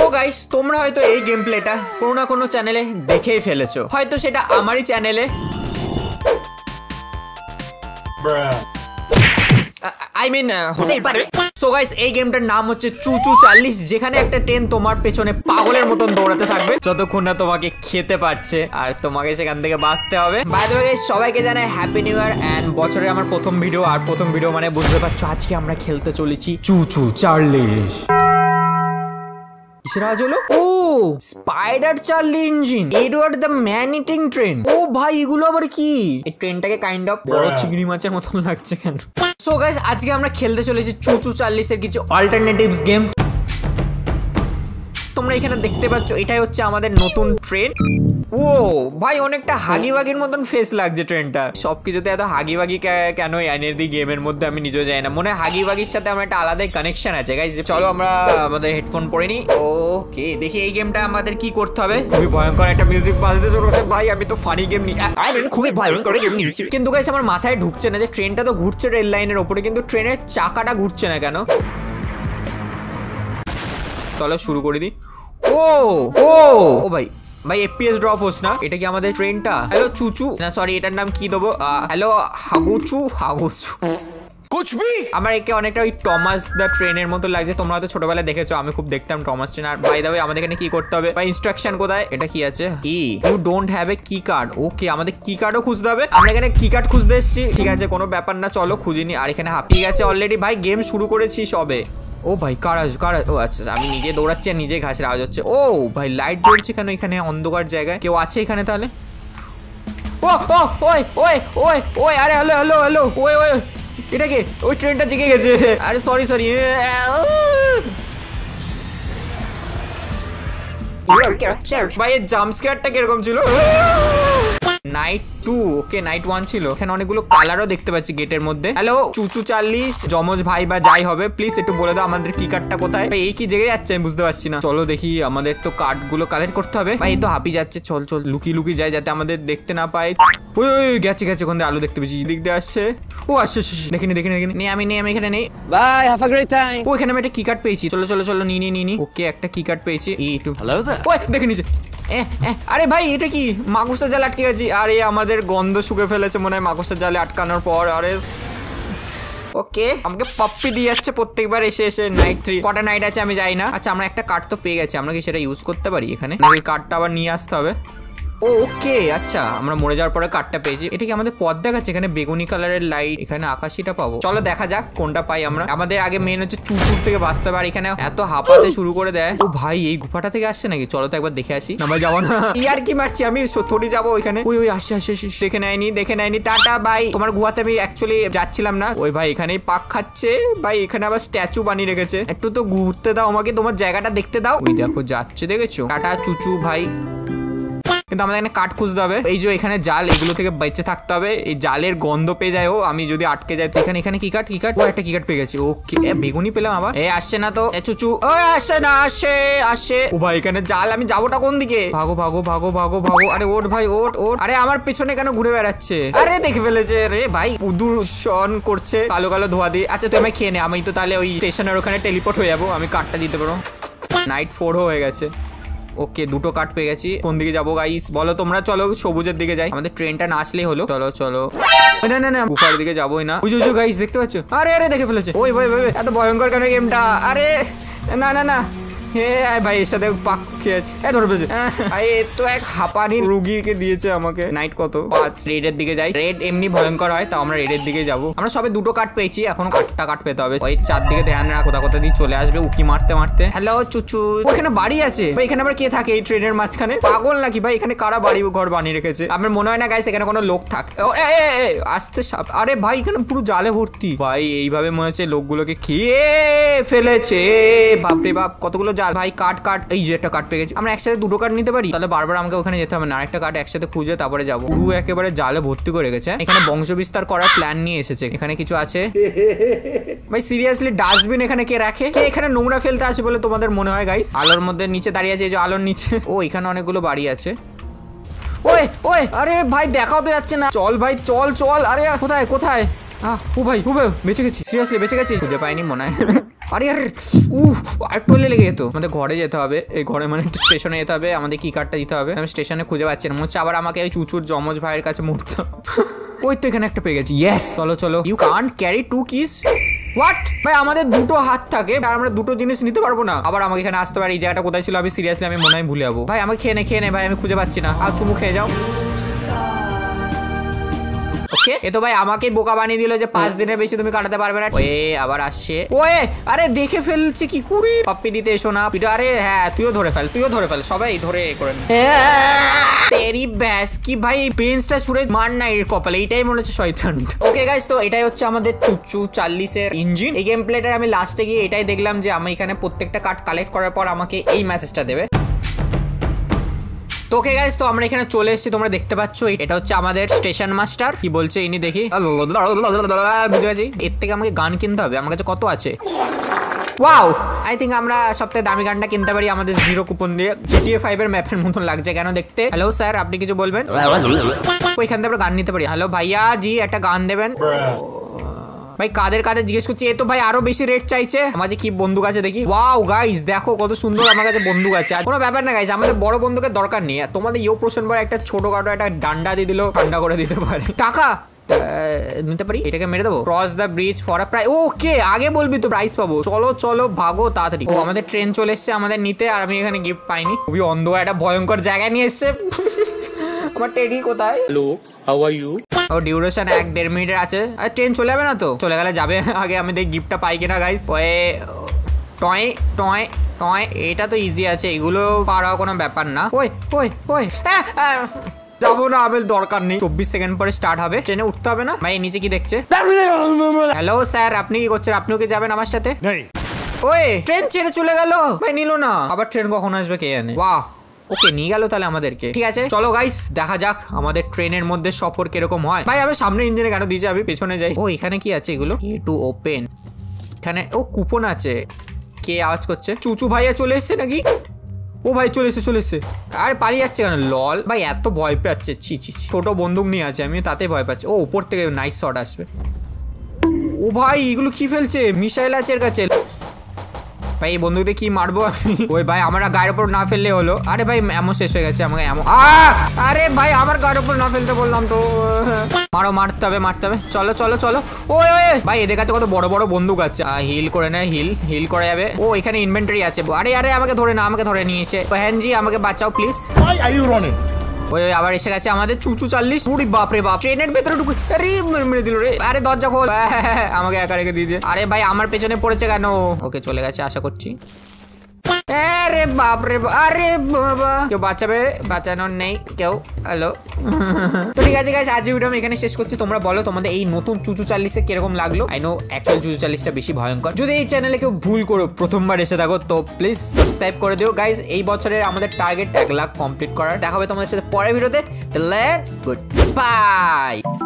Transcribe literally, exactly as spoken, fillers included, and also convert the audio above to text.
Guys তোমরা হয়তো এই গেম প্লেটা কোনো না কোনো চ্যানেলে দেখেই ফেলেছো, হয়তো সেটা আমারই চ্যানেলে, আই মিন হতেই পারে। সো গাইস এই গেমটার নাম হচ্ছে চু-চু চার্লি, যেখানে একটা ট্রেন তোমার পেছনে পাগলের মতন দৌড়াতে থাকবে যতক্ষণ না তোমাকে খেতে পারছে, আর তোমাকে সেখান থেকে বাঁচতে হবে। বাই দ্য ওয়ে গাইস সবাইকে জানাই হ্যাপি নিউ ইয়ার এন্ড বছরের আমার প্রথম ভিডিও, আর প্রথম ভিডিও মানে বুঝতে পারছো আজকে আমরা খেলতে চলেছি চু-চু চার্লি। ও spider Charlie engine, Edward the man eating train. ও ভাই এগুলো আবার কি? এই ট্রেনটাকে কাইন্ড অফ বড় চিংড়ি মাছের মতন লাগছে কেন? সো গাইস আজকে আমরা খেলতে চলেছি চু-চু চার্লিস এর কিছু অল্টারনেটিভস গেম। তোমরা এখানে দেখতে পাচ্ছ এটাই হচ্ছে আমাদের নতুন ট্রেন। ও ভাই অনেকটা হাগি বাগির মতন ফেস লাগছে ট্রেনটা। সবকিছুতে এত হাগি বাগি কেন এনে দিই গেমের মধ্যে আমি নিজেও যাই না, মনে হয় হাগি বাগির সাথে আমার একটা আলাদাই কানেকশন আছে গাইস। চলো আমরা আমাদের হেডফোন পরে নিই। ওকে দেখি এই গেমটা আমাদের কি করতে হবে। খুবই ভয়ঙ্কর একটা মিউজিক বাজতে চলেছে ভাই, আমি তো ফানি গেম নি, খুবই ভয়ঙ্কর গেম নিয়েছি। কিন্তু গাইস আমার মাথায় ঢুকছে না যে ট্রেনটা তো ঘুরছে রেল লাইনের ওপরে, কিন্তু ট্রেনের চাকাটা ঘুরছে না কেন? চলো শুরু করে দিই। ও ও ও ভাই ভাই এফপিএস ড্রপ হোস না, এটা কি আমাদের ট্রেনটা? হ্যালো চুচু, না সরি এটার নাম কি দেবো? হ্যালো হাগুচু হাগুচু কুচবি। আমার একে অনেকটা ওই টমাস দ্য ট্রেনের মতো লাগছে, তোমরা হয়তো ছোটবেলায় দেখেছো, আমি খুব দেখতাম টমাস ট্রেন। আর বাই দ্য ওয়ে আমাদের এখানে কি করতে হবে বা ইনস্ট্রাকশন কোথায়? এটা কি আছে? কি ইউ ডোন্ট হ্যাভ এ কি কার্ড। ওকে আমাদের কি কার্ডও খুঁজতে হবে। আমরা এখানে কি কার্ড খুঁজতে এসেছি, ঠিক আছে কোনো ব্যাপার না, চলো খুঁজিনি। আর এখানে হাঁপিয়ে গেছে অলরেডি ভাই, গেম শুরু করেছি সবে। ও ভাই কারাজ কারাজ, ও আচ্ছা আমি নিজে দৌড়াচ্ছি আর নিজে ঘাসের আওয়াজ হচ্ছে। ও ভাই লাইট জ্বলছে কেন এখানে অন্ধকার জায়গায়? কেউ আছে এখানে তাহলে? ও ও ওই ওই ওই ওই আরে হ্যালো হ্যালো হ্যালো ওই ওই এটা কি? ওই ট্রেনটা জেগে গেছে। আরে সরি সরি ভাই এর জাম্প স্কেয়ারটা কিরকম ছিল? Night two, okay night one ছিল। এখানে অনেকগুলো কালারও দেখতে পাচ্ছি গেটের মধ্যে। হ্যালো চুচু চার্লিস যমজ ভাই বা যাই হবে, প্লিজ একটু বলে দাও আমাদের কি কার্ডটা কোথায়? এই কি জেগে যাচ্ছে আমি বুঝতে পারছি না। চলো দেখি, আমাদের তো কার্ড গুলো কালেক্ট করতে হবে। ভাই এই তো হাঁপি যাচ্ছে, চল চল লুকি লুকি যাই যাতে আমাদের দেখতে না পায়। ওই ওই গেছে গেছে, কোন আলো দেখতে পেয়েছি, দিক দিয়ে আসছে। ও আসছে দেখিনি দেখিনি দেখিনি নেই, আমি নেই আমি এখানে নেই। Bye have a great time. ও এখানে আমি একটা কি কার্ড পেয়েছি, চলো চলো চলো নিয়ে নিয়ে নিই। ওকে একটা কি কার্ড পেয়েছি। এই একটু হ্যালো ওই দেখে নিচে। আরে ভাই এটা কি? মাকড়সার জালে আটকে গেছি। আরে আমাদের গন্ধ শুকে ফেলেছে মনে হয় মাকড়সার জালে আটকানোর পর। আরে ওকে আমাকে পাপ্পি দিয়ে যাচ্ছে প্রত্যেকবার এসে এসে। নাইট থ্রি, কটা নাইট আছে আমি যাই না। আচ্ছা আমরা একটা কার্ড তো পেয়ে গেছি, আমরা কি সেটা ইউজ করতে পারি এখানে? ওই কার্ডটা আবার নিয়ে আসতে হবে। ওকে আচ্ছা আমরা মরে যাওয়ার পরে কার্ডটা পেয়েছি। এটা কি আমাদের পথ দেখাচ্ছে? এখানে বেগুনি কালারের লাইট, এখানে আকাশিটা পাবো। চলো দেখা যাক কোনটা পাই আমরা। আমাদের আগে মেন হচ্ছে চুচুর থেকে বাঁচতে হবে। আর এখানে এত হাঁপাতে শুরু করে দেয়। ও ভাই এই গুফাটা থেকে আসছে নাকি? চলো তো একবার দেখে আসি। আমরা যাবো না, ইয়ার কি মারছি আমি, থোড়ি যাবো ওইখানে। ওই ওই আসছে আসছে দেখে নেয়নি দেখে নেয়নি টাটা বাই। তোমার গুহাতে আমি অ্যাকচুয়ালি যাচ্ছিলাম না। ওই ভাই এখানেই পাক খাচ্ছে ভাই, এখানে আবার স্ট্যাচু বানিয়ে রেখেছে। একটু তো ঘুরতে দাও আমাকে, তোমার জায়গাটা দেখতে দাও। ওই দেখো যাচ্ছে, দেখেছো? টাটা চুচু ভাই। কিন্তু আমাদের এখানে কাঠ খুঁজতে হবে। এই যে এখানে জাল, এগুলো থেকে বেঁচে থাকতে হবে। এই জালের গন্ধ পেয়ে যায় ও, আমি যদি আটকে যাই তো। এখানে এখানে কি কাঠ কি কাঠ? ও একটা কি কাঠ পেয়ে গেছি। ওকে বেগুনি পেলাম আবার। এ আসছে না তো চুচু, ও আসছে না, আসে আসে। ও ভাই এখানে জাল, আমি যাবোটা কোন দিকে? ভাগো ভাগো ভাগো ভাগো ভাগো। আরে ওঠ ভাই ওঠ ওঠ। আরে আমার পিছনে কেন ঘুরে বেড়াচ্ছে? আরে দেখে ফেলেছে রে ভাই, প্রদূষণ করছে কালো কালো ধোয়া দিয়ে। আচ্ছা তুই আমায় খেয়ে নে, আমি তো তাহলে ওই স্টেশনের ওখানে টেলিপোর্ট হয়ে যাবো। আমি কাঠটা দিতে পারো। নাইট ফোর হয়ে গেছে। ওকে দুটো কার্ড পেয়ে গেছি। কোন দিকে যাবো গাইস বলো তোমরা? চলো সবুজের দিকে যাই, আমাদের ট্রেনটা না আসলেই হলো। চলো চলো, না না না গুফার দিকে যাবোই না। বুঝো বুঝো গাইস দেখতে পাচ্ছ? আরে আরে দেখে ফেলেছে। ওই ভাই ভাই এত ভয়ঙ্কর কেন গেমটা? আরে না না না হে ভাই এর সাথে পাক খেয়ে ধরে ফেলেছে। ভাই তো এক হাঁপানি রুগীকে দিয়েছে আমাকে। নাইট কত? পাঁচ। রেডের দিকে যাই। রেড এমনি ভয়ঙ্কর হয়, তাও আমরা রেডের দিকে যাবো। আমরা সবে দুটো কার্ড পেয়েছি, এখন কাঠটা কাঠ পেতে হবে। ওই চার দিকে ধ্যান রাখ, কোথা কোথা দিয়ে চলে আসবে উকি মারতে মারতে। হ্যালো চুচু, ওখানে বাড়ি আছে ভাই। এখানে আবার কে থাকে এই ট্রেনের মাঝখানে? পাগল নাকি ভাই? এখানে কারা বাড়ি ঘর বানিয়ে রেখেছে? আমার মনে হয় না গাইস এখানে কোনো লোক থাকে। আসতে সাপ। আরে ভাই এখানে পুরো জালে ভর্তি ভাই, এইভাবে মনে হচ্ছে লোকগুলোকে খেয়ে ফেলেছে। বাপরে বাপ কতগুলো জাল ভাই। কাঠ কাঠ, এই যে একটা কাঠ পেয়ে গেছি। আমরা একসাথে দুটো কাঠ নিতে পারি? তাহলে বারবার আমাকে ওখানে যেতে হবে না, আরেকটা কাঠ একসাথে খুঁজে তারপরে যাবো। পুরো একেবারে জালে ভর্তি করে গেছে। এখানে বংশ বিস্তার করার প্ল্যান নিয়ে এসেছে। এখানে কিছু আছে ভাই? সিরিয়াসলি ডাস্টবিন এখানে কে রাখে? কে এখানে নোংরা ফেলতে আসে বলে তোমাদের মনে হয় গাইস? আলোর মধ্যে নিচে দাঁড়িয়ে আছে, এই যে আলোর নিচে। ও এখানে অনেকগুলো বাড়ি আছে। ওই ওই আরে ভাই দেখাও তো যাচ্ছে না। চল ভাই চল চল। আরে কোথায় কোথায়? ও ভাই ও ভাই বেঁচে গেছি, সিরিয়াসলি বেঁচে গেছি। খুঁজে পাইনি মনে হয়। আরে আরে উহ আর টলে লেগে যেত। আমাদের ঘরে যেতে হবে, এই ঘরে মানে স্টেশনে যেতে হবে, আমাদের কি কার্ডটা দিতে হবে। আমি স্টেশনে খুঁজে পাচ্ছি না, মনে হচ্ছে আবার আমাকে ওই চুচুর যমজ ভাইয়ের কাছে মরতে। ওই তো এখানে একটা পেয়ে গেছি। ইয়েস, চলো চলো। You can't carry two kiss. What ভাই, আমাদের দুটো হাত থাকে আর আমরা দুটো জিনিস নিতে পারবো না? আবার আমাকে এখানে আসতে পারি। এই জায়গাটা কোথায় ছিল আমি সিরিয়াসলি আমি মনে হয় ভুলে যাবো। ভাই আমাকে খেয়ে নে খেয়ে নে ভাই, আমি খুঁজে পাচ্ছি না। আর চুমু খেয়ে যাও। ওকে, এ তো ভাই আমাকে বোকা বানিয়ে দিল যে পাঁচ দিনের বেশি তুমি কাটাতে পারবে না। ওয়ে আবার আসছে। ওয়ে আরে দেখে ফেলছে কি কুড়ি পাপ্পি দিতে এসো না। আরে হ্যাঁ তুইও ধরে ফেল, তুইও ধরে ফেল, সবাই ধরে করে তেরি ব্যাস কি ভাই, পেন্সটা ছুড়ে মার না এর কপালে, এইটাই মনে হচ্ছে শয়তান। ওকে গাইস, তো এটাই হচ্ছে আমাদের চুচু চাল্লিশের ইঞ্জিন। এই গেম প্লেটার আমি লাস্টে গিয়ে এটাই দেখলাম যে আমি এখানে প্রত্যেকটা কার্ড কালেক্ট করার পর আমাকে এই মেসেজটা দেবে। তো ওকে গাইস, তো আমরা এখানে চলে এসেছি, তোমরা দেখতে পাচ্ছ এটা হচ্ছে আমাদের স্টেশন মাস্টার। কি বলছে ইনি দেখি, বুঝে গেছি। এর থেকে আমাকে গান কিনতে হবে, আমার কাছে কত আছে। ওয়াও, আই থিঙ্ক আমরা সবথেকে দামি গানটা কিনতে পারি আমাদের জিরো কুপন দিয়ে। জিটিএ ফাইভ এর ম্যাপের মতন লাগছে কেন দেখতে। হ্যালো স্যার, আপনি কিছু বলবেন? ওইখান থেকে আমরা গান নিতে পারি। হ্যালো ভাইয়া জি, একটা গান দেবেন। ভাই কাদের কাদের জিজ্ঞেস করছি, এ তো ভাই আরো বেশি রেট চাইছে। আমাদের কি বন্দুক আছে দেখি। ওয়াও গাইস, দেখো কত সুন্দর আমার কাছে বন্দুক আছে। কোনো ব্যাপার না গাইস, আমাদের বড় বন্দুকের দরকার নেই। তোমাদের ইয়ো প্রসেন বয় একটা ছোটখাটো একটা ডান্ডা দিয়ে দিলেও ঠান্ডা করে দিতে পারে। টাকা নিতে পারি, এটাকে মেরে দেবো। Cross the bridge for a price. Okay, আগে বলবি তো প্রাইস পাবো। চলো চলো ভাগো তাড়াতাড়ি। ও আমাদের ট্রেন চলে এসছে আমাদের নিতে, আর আমি এখানে গিফট পাইনি। খুবই অন্ধকার একটা ভয়ঙ্কর জায়গায় নিয়ে এসছে। আমার টেডি কোথায়? Hello, how are you? ও ডিউরেশন এক দেড় মিনিটের আছে। আর ট্রেন চলে যাবে না তো? চলে গেলে যাবে। আগে আমি দেখি গিফটটা পাই কিনা গাইস। ওয়ে টয় টয় টয়, এটা তো ইজি আছে, এগুলো পারাও কোনো ব্যাপার না। ওই ওই ওই যাবো না, আবার দরকার নেই। চব্বিশ সেকেন্ড পরে স্টার্ট হবে, ট্রেনে উঠতে হবে না। ভাই নিচে কি দেখছে? হ্যালো স্যার, আপনি কি করছেন? আপনিও কি যাবেন আমার সাথে? ওই ট্রেন ছেড়ে চলে গেল ভাই, নিল না। আবার ট্রেন কখন আসবে কে জানে। বাহ, ওকে নিয়ে গেল তাহলে আমাদেরকে। ঠিক আছে চলো গাইস, দেখা যাক আমাদের ট্রেনের মধ্যে সফর কিরকম হয়। ভাই আমি সামনে ইঞ্জিনে কেন দিয়েছি, আমি পেছনে যাই। ও এখানে কি আছে এগুলো? এ টু ওপেন। এখানে ও কুপন আছে। কে আওয়াজ করছে? চুচু ভাইয়া চলে এসছে নাকি? ও ভাই চলে এসে চলে এসে আরে পালিয়ে যাচ্ছে কেন? লল ভাই এত ভয় পাচ্ছে। ছি ছি, ছোট বন্দুক নিয়ে আছে, আমি তাতে ভয় পাচ্ছি। ও উপর থেকে নাইস শট আসবে। ও ভাই এগুলো কি ফেলছে? মিসাইল আছে এর কাছে। ভাই এই বন্দুকতে কি মারবো আমি? ওই ভাই আমার গায়ের উপর না ফেললে হলো। আরে ভাই এমন শেষ হয়ে গেছে, আমাকে এমন। আরে ভাই আমার গায়ের উপর না ফেলতে বললাম তো। মারো, মারতে হবে মারতে হবে। চলো চলো চলো। ওই ওই ভাই এদের কাছে কত বড় বড় বন্দুক আছে। হিল করে নেয়, হিল হিল করা যাবে। ও এখানে ইনভেন্টরি আছে। আরে আরে আমাকে ধরে না, আমাকে ধরে নিয়েছে। হ্যানজি আমাকে বাঁচাও প্লিজ। ওই আবার এসে গেছে আমাদের চুচু চাল্লিশ। উড়ি বাপ রে বাপ, ট্রেনের ভেতরে ঢুকে আরে মেরে দিল রে। আরে দরজা খোল, আমাকে একা রেখে দিয়েছে। আরে ভাই আমার পেছনে পড়েছে কেন? ওকে চলে গেছে আশা করছি। আরে বাপ রে, আরে বাবা, কেউ বাঁচাবে? বাঁচানোর নেই কেউ। হ্যালো। তো ঠিক আছে গাইস, আজকের ভিডিও আমি এখানে শেষ করছি। তোমরা বলো তোমাদের এই নতুন চুচু চাল্লিশে কিরকম লাগলো। আই নো অ্যাকচুয়াল চুচু চাল্লিশটা বেশি ভয়ঙ্কর। যদি এই চ্যানেলে কেউ ভুল করো প্রথমবার এসে থাকো তো প্লিজ সাবস্ক্রাইব করে দিও গাইস। এই বছরের আমাদের টার্গেট এক লাখ কমপ্লিট করার। দেখা হবে তোমাদের সাথে পরের ভিডিওতে। Good by.